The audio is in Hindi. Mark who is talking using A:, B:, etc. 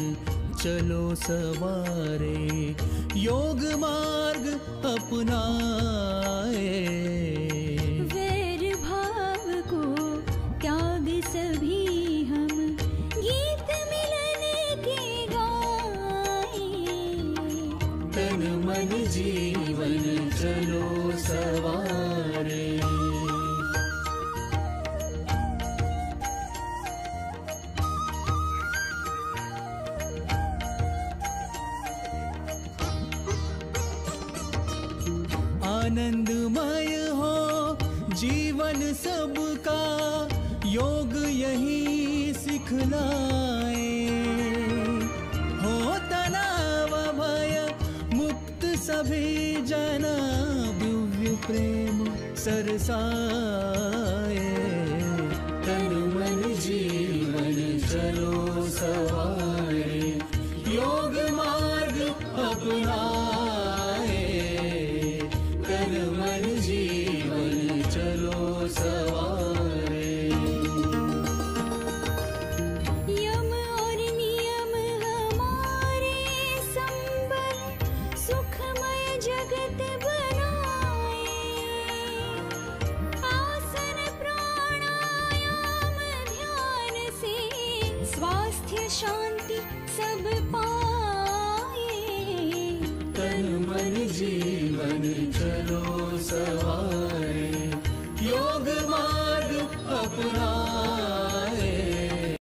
A: चलो सवारे, योग मार्ग अपनाए।
B: वैर भाव को त्याग सभी हम, गीत मिलन के गाए।
A: तन मन जीवन चलो सवारे। आनंदमय हो जीवन सबका, योग यही सिखलाए। हो तनाव भय मुक्त सभी जना, दिव्य प्रेम सरसाए। तन मन जीवन चलो सवारे, योग मार्ग अपनाए। तन मन जीवन चलो सवारे।
B: यम और नियम हमारे संबल, सुखमय जगत बनाए। आसन प्राणायाम ध्यान से, स्वास्थ्य शांति सब पाए।
A: तन मन जीवन चलो सवारे, योग मार्ग अपनाए।